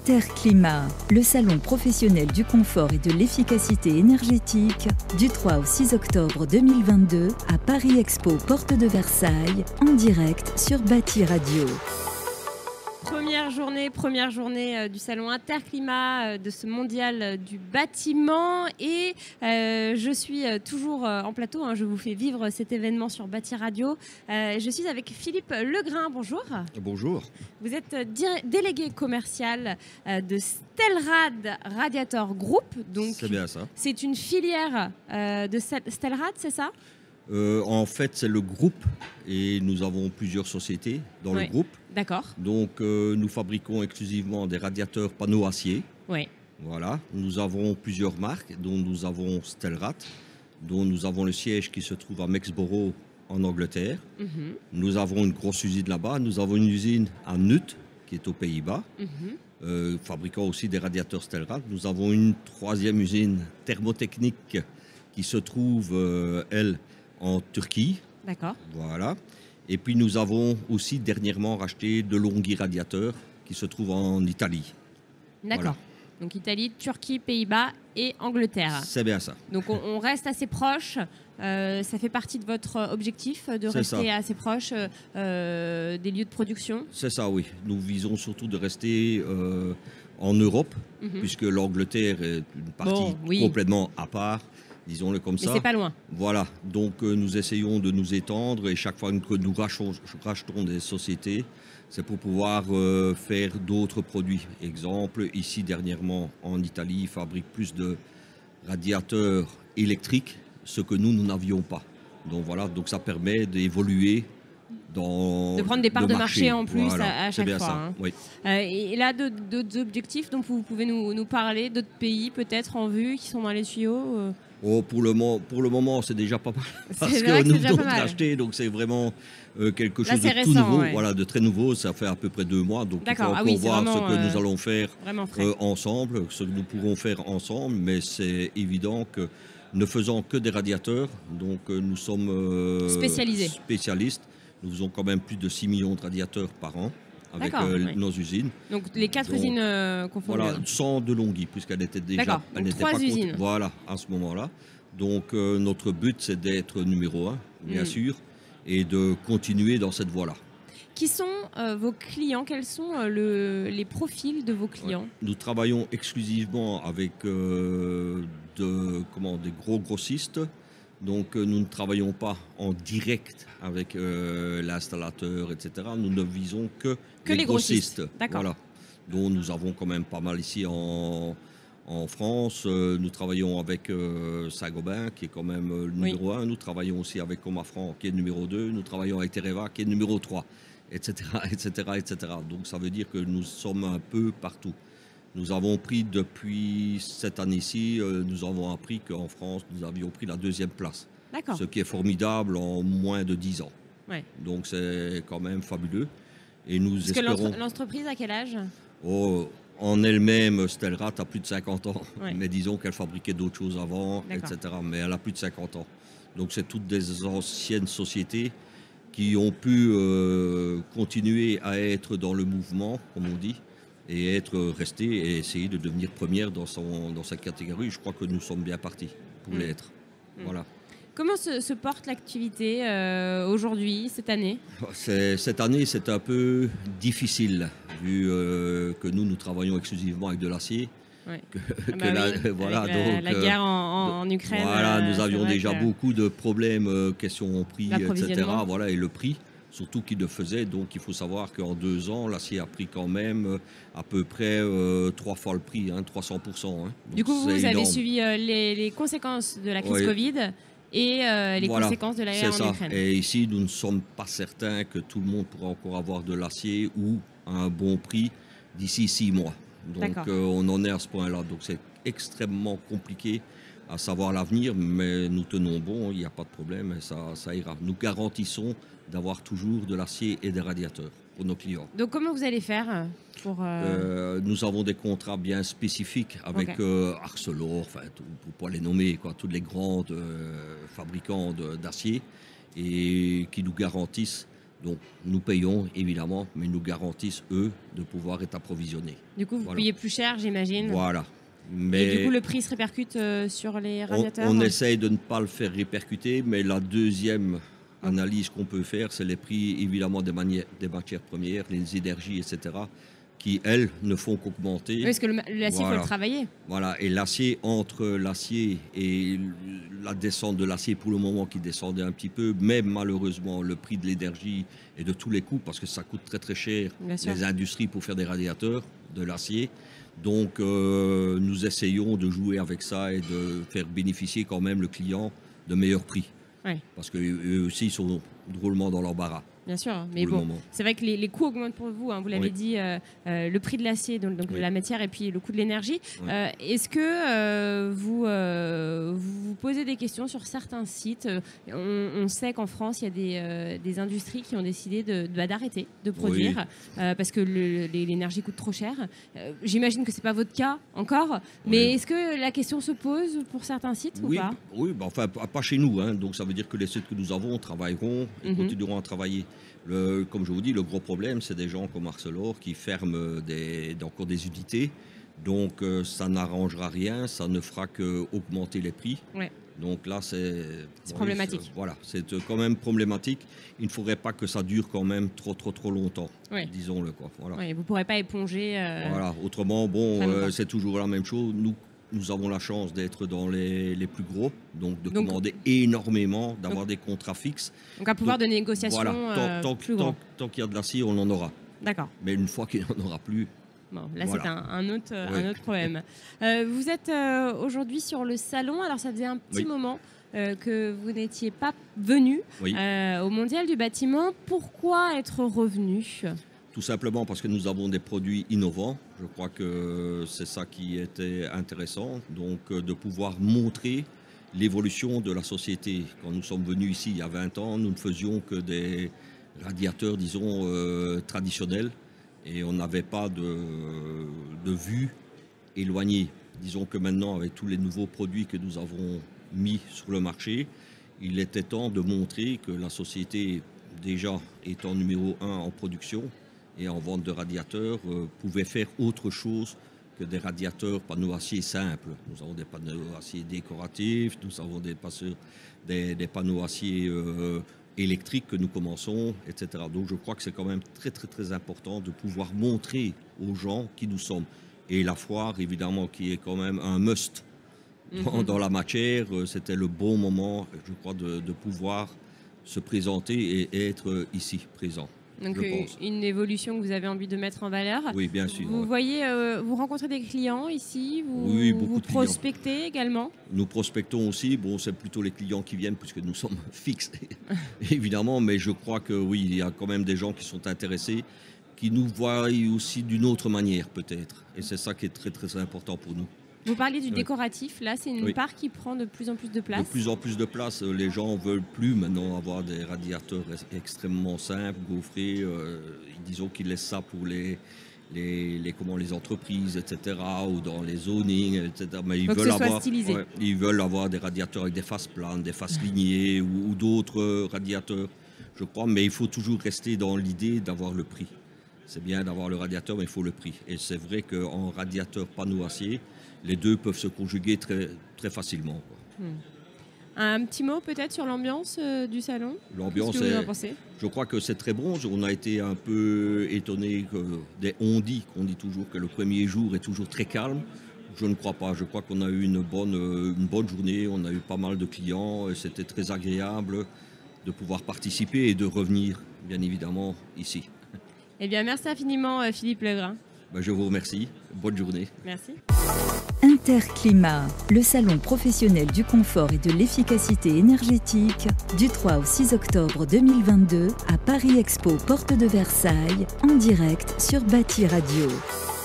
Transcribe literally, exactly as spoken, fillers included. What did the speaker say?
Interclimat, le salon professionnel du confort et de l'efficacité énergétique, du trois au six octobre deux mille vingt-deux à Paris Expo, porte de Versailles, en direct sur Bâti Radio. Première journée, première journée euh, du salon Interclimat, euh, de ce mondial euh, du bâtiment. Et euh, je suis euh, toujours euh, en plateau, hein, je vous fais vivre cet événement sur Bâti Radio. Euh, je suis avec Philippe Legrain, bonjour. Bonjour. Vous êtes euh, délégué commercial euh, de Stelrad Radiator Group. C'est bien ça. C'est une filière euh, de Stelrad, c'est ça? Euh, en fait, c'est le groupe et nous avons plusieurs sociétés dans Oui. le groupe. D'accord. Donc, euh, nous fabriquons exclusivement des radiateurs panneaux acier. Oui. Voilà. Nous avons plusieurs marques, dont nous avons Stelrad, dont nous avons le siège qui se trouve à Mexborough en Angleterre. Mm-hmm. Nous avons une grosse usine là-bas. Nous avons une usine à Nuth, qui est aux Pays-Bas, Mm-hmm. euh, fabriquant aussi des radiateurs Stelrad. Nous avons une troisième usine thermotechnique qui se trouve, euh, elle, en Turquie. D'accord. Voilà. Et puis nous avons aussi dernièrement racheté de Longhi Radiateurs qui se trouve en Italie. D'accord. Voilà. Donc Italie, Turquie, Pays-Bas et Angleterre. C'est bien ça. Donc on, on reste assez proche. Euh, ça fait partie de votre objectif de C'est rester ça. assez proche euh, des lieux de production. C'est ça, oui. Nous visons surtout de rester euh, en Europe, Mhm. puisque l'Angleterre est une partie Bon, oui. complètement à part, disons-le comme Mais ça. c'est pas loin. Voilà, donc euh, nous essayons de nous étendre et chaque fois que nous rachetons, rachetons des sociétés, c'est pour pouvoir euh, faire d'autres produits. Exemple, ici dernièrement en Italie, ils fabriquent plus de radiateurs électriques, ce que nous, nous n'avions pas. Donc voilà, donc ça permet d'évoluer dans De prendre des parts le de marché en plus Voilà, à, à c'est chaque bien fois. ça, hein. oui. Euh, et là, d'autres d'autres objectifs dont vous pouvez nous, nous parler, d'autres pays peut-être en vue qui sont dans les tuyaux euh Oh, pour, le mo- pour le moment, c'est déjà pas mal. Parce vrai que que c'est nous déjà venons pas de mal. l'acheter, donc c'est vraiment euh, quelque Là, chose de c'est tout récent, nouveau, ouais. voilà, de très nouveau. Ça fait à peu près deux mois, donc il faut D'accord. encore Ah oui, c'est voir vraiment, ce que euh, nous allons faire vraiment frais. euh, ensemble, ce que nous pourrons faire ensemble. Mais c'est évident que ne faisant que des radiateurs, donc euh, nous sommes euh, Spécialisés. spécialistes. Nous faisons quand même plus de six millions de radiateurs par an avec D'accord, euh, oui. nos usines. Donc les quatre Donc, usines euh, confondues. Voilà, sans de Longhi, puisqu'elle était déjà. D'accord, Elle donc n'était trois pas usines. compte- Voilà, à ce moment-là. Donc euh, notre but, c'est d'être numéro un, bien Mm. sûr, et de continuer dans cette voie-là. Qui sont euh, vos clients? Quels sont euh, le- les profils de vos clients? Nous travaillons exclusivement avec euh, de, comment, des gros grossistes. Donc euh, nous ne travaillons pas en direct avec euh, l'installateur, et cetera. Nous ne visons que, Que les grossistes. D'accord. Voilà, dont nous avons quand même pas mal ici en, en France. Euh, nous travaillons avec euh, Saint-Gobain, qui est quand même euh, le Oui. numéro un. Nous travaillons aussi avec Comafran, qui est le numéro deux. Nous travaillons avec Tereva, qui est le numéro trois, et cetera, et cetera, et cetera. Donc ça veut dire que nous sommes un peu partout. Nous avons pris depuis cette année-ci, euh, nous avons appris qu'en France, nous avions pris la deuxième place. D'accord. Ce qui est formidable en moins de dix ans. Ouais. Donc c'est quand même fabuleux. Et nous Parce que espérons... l'entre- l'entreprise à quel âge? Oh, en elle-même, Stelrad a plus de cinquante ans. Ouais. Mais disons qu'elle fabriquait d'autres choses avant, D'accord. et cetera. Mais elle a plus de cinquante ans. Donc c'est toutes des anciennes sociétés qui ont pu euh, continuer à être dans le mouvement, comme on dit, et être restées et essayer de devenir première dans, son, dans cette catégorie. Je crois que nous sommes bien partis pour Mm. l'être. Mm. Voilà. Comment se, se porte l'activité euh, aujourd'hui, cette année? C'est- Cette année, c'est un peu difficile, vu euh, que nous, nous travaillons exclusivement avec de l'acier. Ouais. Que, Ah que bah la- oui, voilà, avec la, donc, la euh, guerre en, en- en Ukraine. Voilà, euh, nous c'est avions vrai déjà que- beaucoup de problèmes, euh, question au prix, et cetera. L'approvisionnement. Voilà, et le prix, surtout qui le faisait. Donc il faut savoir qu'en deux ans, l'acier a pris quand même euh, à peu près euh, trois fois le prix, hein, trois cents pour cent. Hein. Du Donc, coup, vous, c'est vous avez énorme. suivi euh, les, les conséquences de la crise Oui. Covid et euh, les Voilà, conséquences de la c'est guerre en ça. Ukraine. Et ici, nous ne sommes pas certains que tout le monde pourra encore avoir de l'acier ou à un bon prix d'ici six mois. Donc D'accord. euh, on en est à ce point-là. Donc c'est extrêmement compliqué à savoir l'avenir, mais nous tenons bon, il n'y a pas de problème, et ça, ça ira. Nous garantissons d'avoir toujours de l'acier et des radiateurs pour nos clients. Donc comment vous allez faire pour... euh, Euh, nous avons des contrats bien spécifiques avec Ok. euh, Arcelor, enfin, tout- pour ne pas les nommer, quoi, tous les grands euh, fabricants de- d'acier, et qui nous garantissent Donc nous payons évidemment, mais ils nous garantissent eux de pouvoir être approvisionnés. Du coup, vous voilà. payez plus cher, j'imagine. Voilà. Mais et du coup, le prix se répercute euh, sur les radiateurs. On, on essaye de ne pas le faire répercuter, mais la deuxième analyse qu'on peut faire, c'est les prix évidemment des, manières, des matières premières, les énergies, et cetera, qui elles ne font qu'augmenter. Oui, parce que l'acier, il voilà. faut le travailler. Voilà, et l'acier, entre l'acier et la descente de l'acier pour le moment qui descendait un petit peu, mais malheureusement le prix de l'énergie et de tous les coûts, parce que ça coûte très très cher les industries pour faire des radiateurs, de l'acier. Donc euh, nous essayons de jouer avec ça et de faire bénéficier quand même le client de meilleurs prix. Ouais. Parce qu'eux aussi ils sont drôlement dans l'embarras. Bien sûr, mais bon, c'est vrai que les, les coûts augmentent pour vous, hein, vous l'avez oui. dit, euh, euh, le prix de l'acier, donc, donc oui. de la matière, et puis le coût de l'énergie. Oui. Euh, Est-ce que euh, vous, euh, vous vous posez des questions sur certains sites? On, on sait qu'en France, il y a des, euh, des industries qui ont décidé d'arrêter de, de, de produire oui. euh, parce que l'énergie coûte trop cher. Euh, J'imagine que ce n'est pas votre cas encore, mais oui. est-ce que la question se pose pour certains sites oui, ou pas? Oui, bah, enfin, pas chez nous, hein, donc ça veut dire que les sites que nous avons travailleront et mm-hmm. continueront à travailler. Le, comme je vous dis, le gros problème, c'est des gens comme Arcelor qui ferment des, encore des unités. Donc, euh, ça n'arrangera rien, ça ne fera qu'augmenter les prix. Ouais. Donc là, c'est bon, problématique. Voilà, c'est quand même problématique. Il ne faudrait pas que ça dure quand même trop, trop, trop longtemps, ouais. disons-le. Voilà. Ouais, vous ne pourrez pas éponger. Euh... Voilà. Autrement, bon, euh, c'est toujours la même chose. Nous, Nous avons la chance d'être dans les, les plus gros, donc de donc, commander énormément, d'avoir des contrats fixes. Donc un pouvoir donc, de négociation voilà, tant, euh, tant, plus tant, grand. Tant qu'il y a de l'acier, on en aura. D'accord. Mais une fois qu'il n'en aura plus... Bon, là, voilà. c'est un, un, autre, oui. un autre problème. Euh, vous êtes euh, aujourd'hui sur le salon. Alors, ça faisait un petit oui. moment euh, que vous n'étiez pas venu oui. euh, au Mondial du bâtiment. Pourquoi être revenu ? Tout simplement parce que nous avons des produits innovants. Je crois que c'est ça qui était intéressant. Donc de pouvoir montrer l'évolution de la société. Quand nous sommes venus ici il y a vingt ans, nous ne faisions que des radiateurs, disons, euh, traditionnels. Et on n'avait pas de, de vue éloignée. Disons que maintenant, avec tous les nouveaux produits que nous avons mis sur le marché, il était temps de montrer que la société, déjà étant numéro un en production, et en vente de radiateurs, euh, pouvait faire autre chose que des radiateurs panneaux acier simples. Nous avons des panneaux acier décoratifs, nous avons des, des, des panneaux acier euh, électriques que nous commençons, et cetera. Donc je crois que c'est quand même très très très important de pouvoir montrer aux gens qui nous sommes. Et la foire, évidemment, qui est quand même un must dans, mm-hmm. dans la matière, c'était le bon moment, je crois, de, de pouvoir se présenter et être ici présent. Donc une évolution que vous avez envie de mettre en valeur. Oui, bien sûr. Vous ouais. voyez, euh, vous rencontrez des clients ici, vous, oui, beaucoup vous de prospectez clients. également. Nous prospectons aussi. Bon, c'est plutôt les clients qui viennent puisque nous sommes fixes, évidemment. Mais je crois que oui, il y a quand même des gens qui sont intéressés, qui nous voient aussi d'une autre manière peut-être. Et c'est ça qui est très très important pour nous. Vous parliez du décoratif, là c'est une oui. part qui prend de plus en plus de place. De plus en plus de place, les gens ne veulent plus maintenant avoir des radiateurs extrêmement simples, gaufrés, euh, disons qu'ils laissent ça pour les, les, les, comment, les entreprises, et cetera, ou dans les zonings, et cetera. Mais ils Faut veulent, que ce soit avoir, stylisé. Ouais, ils veulent avoir des radiateurs avec des faces planes, des faces lignées ou, ou d'autres radiateurs, je crois, mais il faut toujours rester dans l'idée d'avoir le prix. C'est bien d'avoir le radiateur, mais il faut le prix. Et c'est vrai qu'en radiateur panneau acier, les deux peuvent se conjuguer très, très facilement. Quoi. Hmm. Un petit mot peut-être sur l'ambiance euh, du salon. L'ambiance, je crois que c'est très bon. On a été un peu étonnés que des on dit, qu'on dit toujours que le premier jour est toujours très calme. Je ne crois pas. Je crois qu'on a eu une bonne, une bonne journée. On a eu pas mal de clients. C'était très agréable de pouvoir participer et de revenir, bien évidemment, ici. Eh bien, merci infiniment, Philippe Legrin. Ben, je vous remercie. Bonne journée. Merci. Interclimat, le salon professionnel du confort et de l'efficacité énergétique, du trois au six octobre deux mille vingt-deux à Paris Expo, porte de Versailles, en direct sur Bâti Radio.